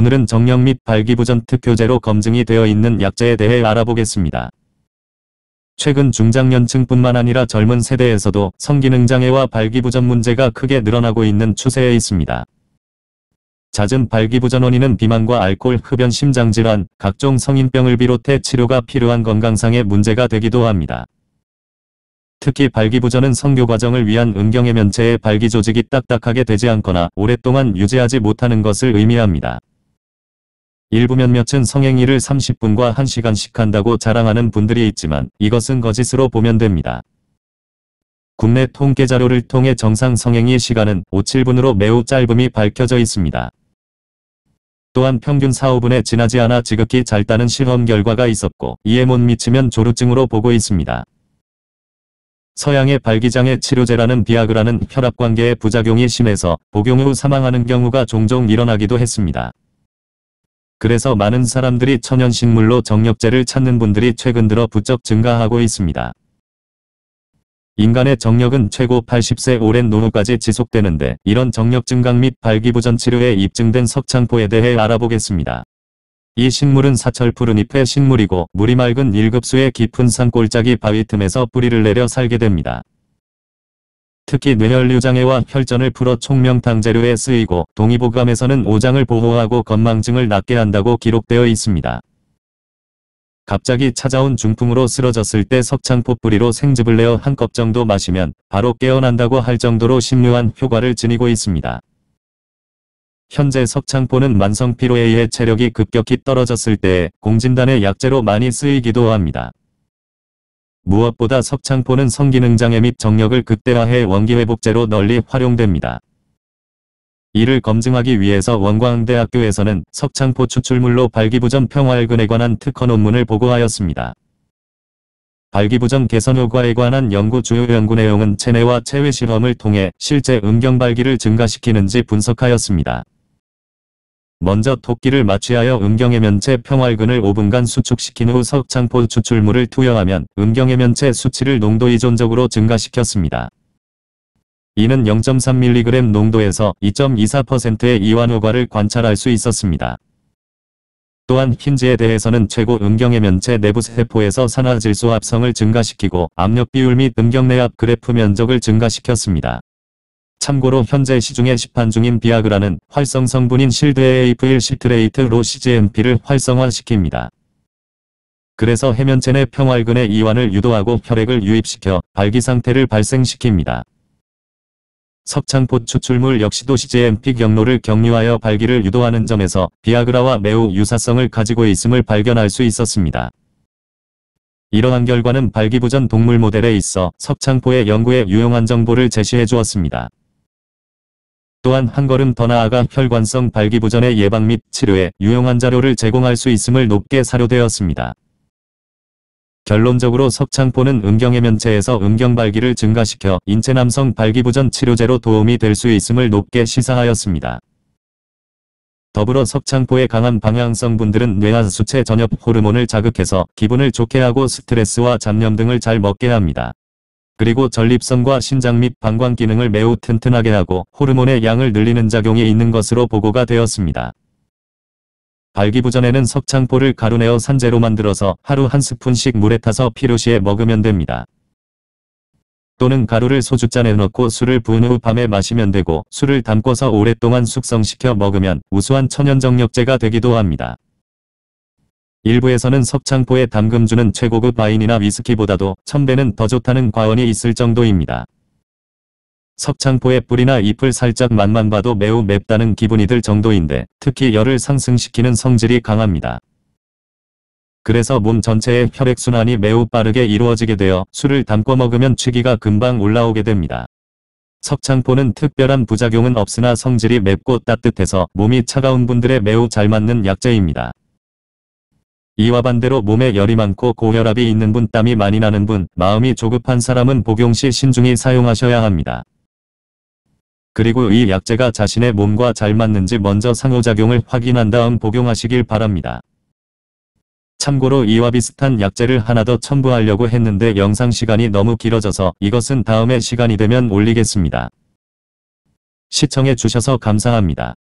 오늘은 정력 및 발기부전 특효제로 검증이 되어 있는 약제에 대해 알아보겠습니다. 최근 중장년층뿐만 아니라 젊은 세대에서도 성기능장애와 발기부전 문제가 크게 늘어나고 있는 추세에 있습니다. 잦은 발기부전 원인은 비만과 알코올, 흡연, 심장질환, 각종 성인병을 비롯해 치료가 필요한 건강상의 문제가 되기도 합니다. 특히 발기부전은 성교 과정을 위한 음경해면체의 발기조직이 딱딱하게 되지 않거나 오랫동안 유지하지 못하는 것을 의미합니다. 일부 몇몇은 성행위를 30분과 1시간씩 한다고 자랑하는 분들이 있지만 이것은 거짓으로 보면 됩니다. 국내 통계 자료를 통해 정상 성행위 시간은 5-7분으로 매우 짧음이 밝혀져 있습니다. 또한 평균 4-5분에 지나지 않아 지극히 짧다는 실험 결과가 있었고 이에 못 미치면 조루증으로 보고 있습니다. 서양의 발기장애 치료제라는 비아그라는 혈압관계의 부작용이 심해서 복용 후 사망하는 경우가 종종 일어나기도 했습니다. 그래서 많은 사람들이 천연식물로 정력제를 찾는 분들이 최근 들어 부쩍 증가하고 있습니다. 인간의 정력은 최고 80세 오랜 노후까지 지속되는데 이런 정력 증강 및 발기부전 치료에 입증된 석창포에 대해 알아보겠습니다. 이 식물은 사철 푸른 잎의 식물이고 물이 맑은 1급수의 깊은 산골짜기 바위 틈에서 뿌리를 내려 살게 됩니다. 특히 뇌혈류장애와 혈전을 풀어 총명탕 재료에 쓰이고 동의보감에서는 오장을 보호하고 건망증을 낫게 한다고 기록되어 있습니다. 갑자기 찾아온 중풍으로 쓰러졌을 때 석창포 뿌리로 생즙을 내어 한 컵 정도 마시면 바로 깨어난다고 할 정도로 신묘한 효과를 지니고 있습니다. 현재 석창포는 만성 피로에 의해 체력이 급격히 떨어졌을 때에 공진단의 약재로 많이 쓰이기도 합니다. 무엇보다 석창포는 성기능장애 및 정력을 극대화해 원기회복제로 널리 활용됩니다. 이를 검증하기 위해서 원광대학교에서는 석창포 추출물로 발기부전 평화혈근에 관한 특허 논문을 보고하였습니다. 발기부전 개선 효과에 관한 연구 주요 연구 내용은 체내와 체외 실험을 통해 실제 음경발기를 증가시키는지 분석하였습니다. 먼저 토끼를 마취하여 음경해면체 평활근을 5분간 수축시킨 후 석창포 추출물을 투여하면 음경해면체 수치를 농도 의존적으로 증가시켰습니다. 이는 0.3mg 농도에서 2.24%의 이완 효과를 관찰할 수 있었습니다. 또한 힌지에 대해서는 최고 음경해면체 내부 세포에서 산화질소 합성을 증가시키고 압력 비율 및 음경내압 그래프 면적을 증가시켰습니다. 참고로 현재 시중에 시판 중인 비아그라는 활성 성분인 실드에이프일 시트레이트로 CGMP를 활성화시킵니다. 그래서 해면체 내 평활근의 이완을 유도하고 혈액을 유입시켜 발기 상태를 발생시킵니다. 석창포 추출물 역시도 CGMP 경로를 경유하여 발기를 유도하는 점에서 비아그라와 매우 유사성을 가지고 있음을 발견할 수 있었습니다. 이러한 결과는 발기부전 동물 모델에 있어 석창포의 연구에 유용한 정보를 제시해 주었습니다. 또한 한 걸음 더 나아가 혈관성 발기부전의 예방 및 치료에 유용한 자료를 제공할 수 있음을 높게 사료되었습니다. 결론적으로 석창포는 음경해면체에서 음경발기를 증가시켜 인체 남성 발기부전 치료제로 도움이 될 수 있음을 높게 시사하였습니다. 더불어 석창포의 강한 방향성분들은 뇌와 수체 전엽 호르몬을 자극해서 기분을 좋게 하고 스트레스와 잡념 등을 잘 먹게 합니다. 그리고 전립선과 신장 및 방광 기능을 매우 튼튼하게 하고 호르몬의 양을 늘리는 작용이 있는 것으로 보고가 되었습니다. 발기부전에는 석창포를 가루내어 산재로 만들어서 하루 한 스푼씩 물에 타서 필요시에 먹으면 됩니다. 또는 가루를 소주잔에 넣고 술을 부은 후 밤에 마시면 되고 술을 담궈서 오랫동안 숙성시켜 먹으면 우수한 천연정력제가 되기도 합니다. 일부에서는 석창포에 담금주는 최고급 와인이나 위스키보다도 1000배는 더 좋다는 과언이 있을 정도입니다. 석창포의 뿌리나 잎을 살짝 맛만 봐도 매우 맵다는 기분이 들 정도인데 특히 열을 상승시키는 성질이 강합니다. 그래서 몸 전체의 혈액순환이 매우 빠르게 이루어지게 되어 술을 담궈 먹으면 취기가 금방 올라오게 됩니다. 석창포는 특별한 부작용은 없으나 성질이 맵고 따뜻해서 몸이 차가운 분들에 매우 잘 맞는 약재입니다. 이와 반대로 몸에 열이 많고 고혈압이 있는 분, 땀이 많이 나는 분, 마음이 조급한 사람은 복용 시 신중히 사용하셔야 합니다. 그리고 이 약재가 자신의 몸과 잘 맞는지 먼저 상호작용을 확인한 다음 복용하시길 바랍니다. 참고로 이와 비슷한 약재를 하나 더 첨부하려고 했는데 영상 시간이 너무 길어져서 이것은 다음에 시간이 되면 올리겠습니다. 시청해 주셔서 감사합니다.